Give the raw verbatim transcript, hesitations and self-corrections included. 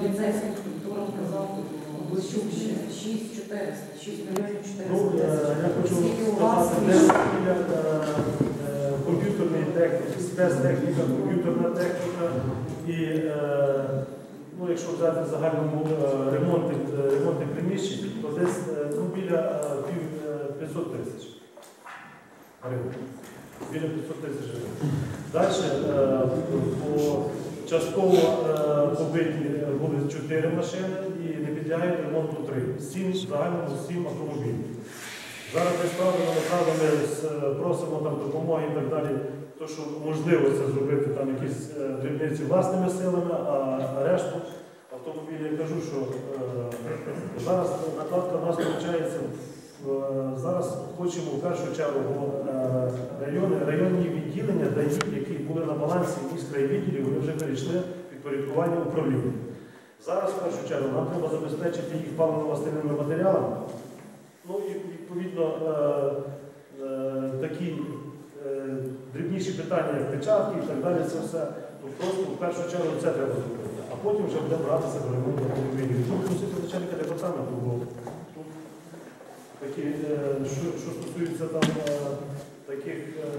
поліцейським структурам казав, близько шість чотириста, шість мільйонів Ну, чотириста е, тисяч. я хочу Скільки у вас сказати, де біля е, комп'ютерної техніки, спецтехніка, комп'ютерна техніка і, е, ну, якщо взяти в загальному е, ремонти, е, ремонти приміщень, то десь е, ну, біля е, пів, е, п'ятсот тисяч гривень. Біля п'ятсот тисяч гривень. Далі е, по частково е, побиті були чотири машини і не підлягають ремонту три. Сім, в загальному сім автомобілів. Зараз ми справді направили, просимо там допомоги і так далі, то що можливо це зробити там якісь е, дрібниці власними силами, а, а решту автомобілів я кажу, що е, зараз накладка в нас виходить, е, зараз хочемо в першу чергу бо, е, райони, районні відділення дають, які були на балансі міськрайвідділів, вони вже перейшли в підпорядкування управління. Зараз в першу чергу нам треба забезпечити їх паливно-мастильними матеріалами. Ну і відповідно е, е, такі е, дрібніші питання, як печатки і так далі, це все, то просто в першу чергу це треба зробити. А потім вже буде братися до ремонту автомобілів. Тут просити начальника департаменту, бо тут такі, е, що, що стосується там е, таких е,